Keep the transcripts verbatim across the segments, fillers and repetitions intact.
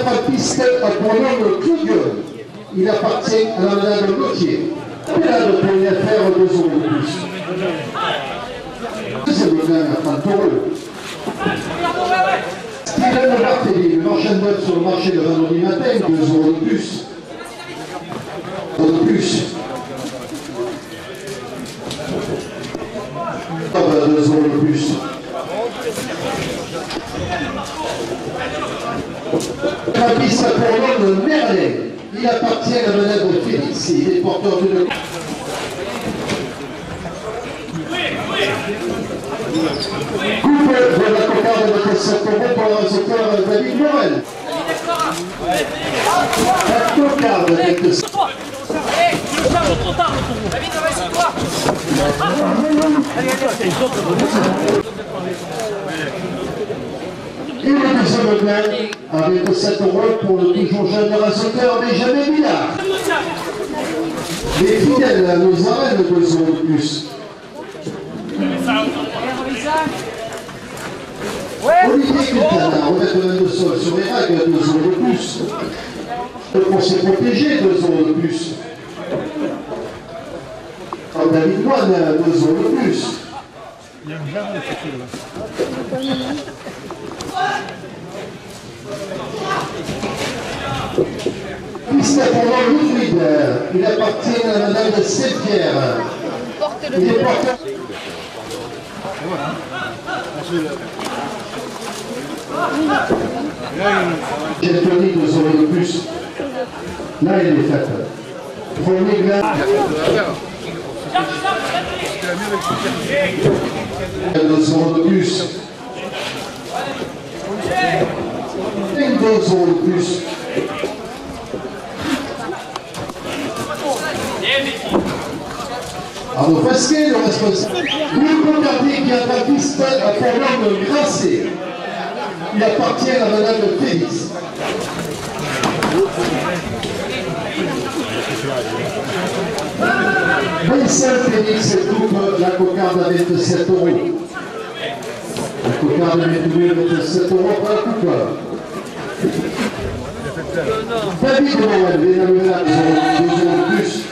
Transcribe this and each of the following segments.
a pas de piste pour l'homme Kluge. Il appartient à la madame Gauthier. Pédale pour y faire deux euros de plus. C'est le gain à trente euros. Steven Barthélémy, le marchand d'œufs sur le marché le vendredi matin, deux euros de plus. deux euros de plus. deux euros de plus. La piste pour l'homme Merlin. Il appartient à madame Félix. Il est porteur d'une... Coupe de la cocarde de sept euros pour le récepteur David Morel. La cocarde avec sept euros. Allez, tu le charges trop tard, David, on va essayer de toi. Allez, allez, Et le deuxième gain avec sept euros pour le toujours jeune récepteur Benjamin Villard. Les fidèles à nos arènes, deux euros de plus. Olivier Quintana, remettre le sol sur les règles, deux euros de plus. Le conseil protégé, deux euros de plus. David Moine, deux euros de plus. Piste pour Ludwig, il appartient à madame de Saint-Pierre. Il est porteur. J'ai tenu deux euros de plus. Là, il est fait. Premier gars. deux euros de plus. Et deux euros de plus. Alors, Pascal, le responsable. Louis Cocardier qui a la piste pour l'homme Grasset. Il appartient à madame Félix. Vincent Félix coupe la cocarde à vingt-sept euros. La cocarde à vingt-sept euros pour la coupe. David Morel, Bénalouela, deux euros de plus.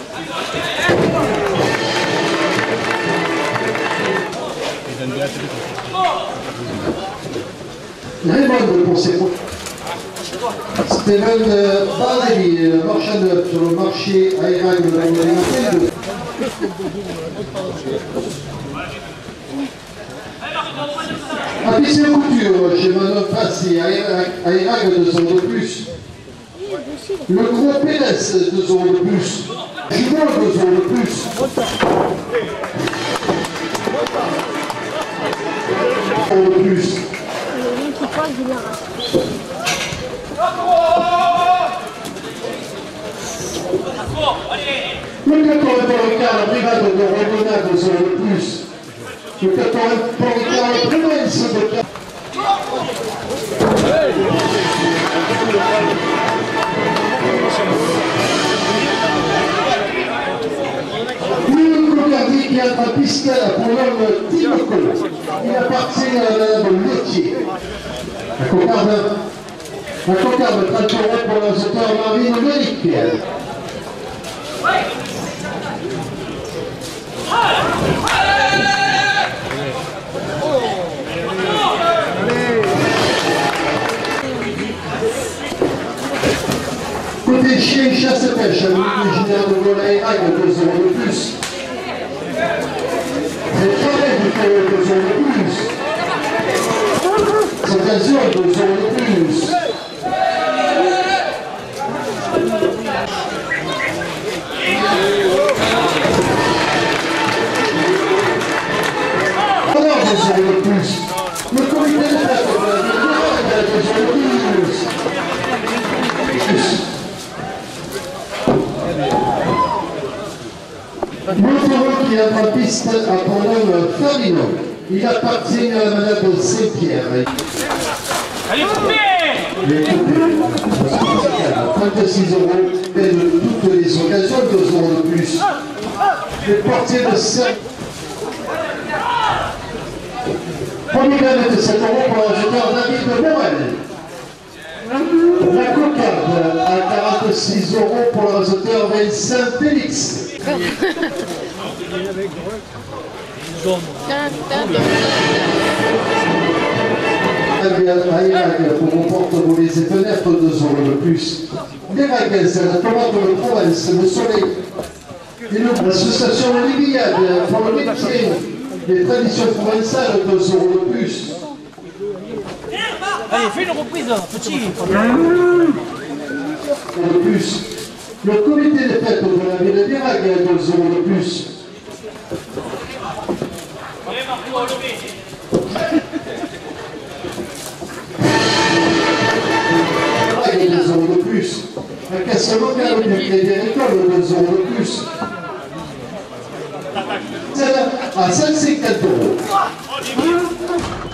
Raymond pour ses points. Steven Barthélémy, marchand d'œufs sur le marché à Irak de l'Angleterre. Appliquez couture chez Manon Fassi à Irak, deux euros de plus. Le gros Pénès, deux euros de plus. Jumeau, deux euros de plus. deux euros de plus. Le quatre-vingts Ricard, la brigade de Rodona, deux euros de plus. Le quatre-vingts Ricard, la province de Louis Cocardier qui a la piste pour l'homme Timoco. Il appartient à la madame Lautier. La cocarde, la cocarde, trente euros pour la sauteur Marine Méric. Côté chien, chasse et pêche, originaire de volaille, deux euros de plus. Les carrés du carré, deux euros de plus. C'est azur, deux euros de plus. Alors, deux euros de plus. Le comité de fête, deux euros de plus. Montero qui a la piste à Pondon Farino. Il appartient à madame Saint-Pierre. Allez, coupez! Les coupés. trente-six euros. Et de toutes les occasions, deux euros de plus. Les portiers de sept. Premier gain de sept euros pour le joueur David Morel. six euros pour le réseauteur Vincent Félix. Aïlag pour vos porte-volets et fenêtres, deux euros de plus. Des ragues, la tomate de Provence, le soleil. Et l'association de l'Ivillade pour le métier, les traditions provençales, deux euros de plus. Allez, fais une reprise, petit. De plus. Le comité des fêtes de la ville d'Irac, deux euros de plus. Allez, Marco, levez. deux euros de plus. La caisse locale du crédit agricole, deux euros de plus. Celle-là à cent cinquante euros.